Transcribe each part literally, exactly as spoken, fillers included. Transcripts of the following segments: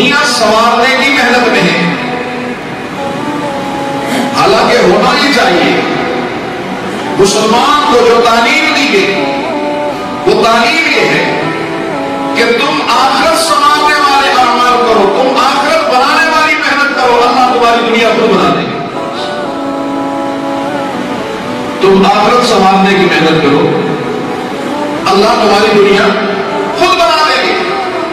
دنیا سنوارنے کی محنت میں ہے، حالانکہ ہونا ہی چاہیے۔ مسلمان کو جو تعلیم دی گئی وہ تعلیم یہ ہے کہ تم آخرت سنوارنے والے اعمال کرو، تم آخرت بنانے والی محنت کرو، اللہ تمہاری دنیا خود بنا دے گی۔ تم آخرت سنوارنے کی محنت کرو، اللہ تمہاری دنیا خود بنا دے گی۔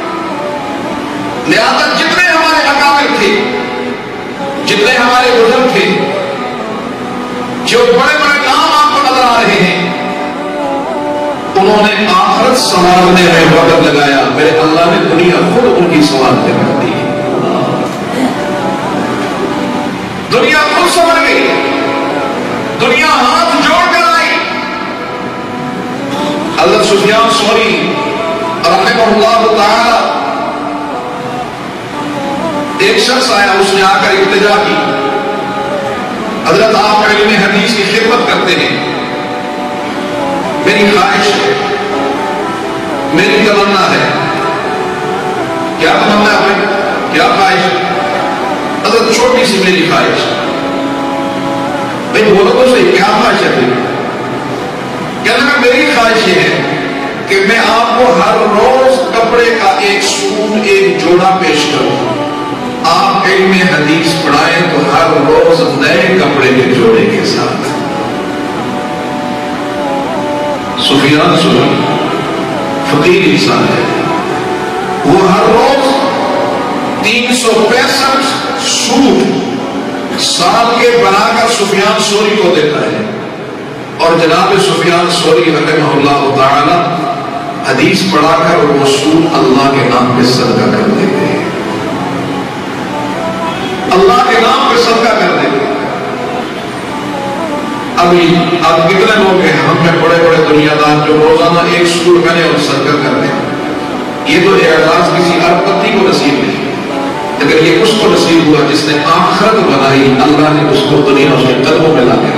لہذا جتنے ہمارے اکابر تھے، جتنے ہمارے بزرگ تھے، جو بڑے بڑے کام آپ کو نظر آ رہے ہیں، انہوں نے آخرت سنوارنے میں وقت لگایا، میرے اللہ نے دنیا خود ان کی سنوارنے کر دی۔ دنیا خود سنور گئی، دنیا ہاتھ جوڑ کر آئی۔ حضرت سفیان ثوری رحمہ اللہ تعالی، ایک شخص آیا، اس نے آ کر التجا کی، حضرت آپ علم حدیث کی خدمت کرتے ہیں، میری خواہش ہے، میری تمنا ہے۔ کیا تمنا ہے؟ کیا خواہش ہے؟ حضرت چھوٹی سی میری خواہش ہے۔ بھئی بولو تو صحیح، کیا خواہش ہے؟ کہنے میں میری خواہش یہ ہے کہ میں آپ کو ہر روز کپڑے کا ایک سوٹ، ایک جوڑا پیش کروں، آپ علم حدیث پڑھائیں تو ہر روز نئے کپڑے کے جوڑے کے ساتھ۔ سفیان ثوری فقیر انسان ہے، وہ ہر روز تین سو پینسٹھ سوٹ سال کے بنا کر سفیان ثوری کو دیتا ہے، اور جناب سفیان ثوری رحمہ اللہ تعالی حدیث پڑھا کر وہ سوٹ اللہ کے نام پہ صدقہ کر دیتے ہیں، اللہ کے نام پہ صدقہ کر دیتے ہیں۔ ابھی اب کتنے لوگ ہیں ہم میں بڑے بڑے دنیا دار جو روزانہ ایک سوٹ پہنے اور صدقہ کرتے ہیں؟ یہ تو اعزاز کسی ارب پتی کو نصیب نہیں، لیکن یہ اس کو نصیب ہوا جس نے آخرت بنائی، اللہ نے اس کو دنیا اس کے قدموں میں لا کے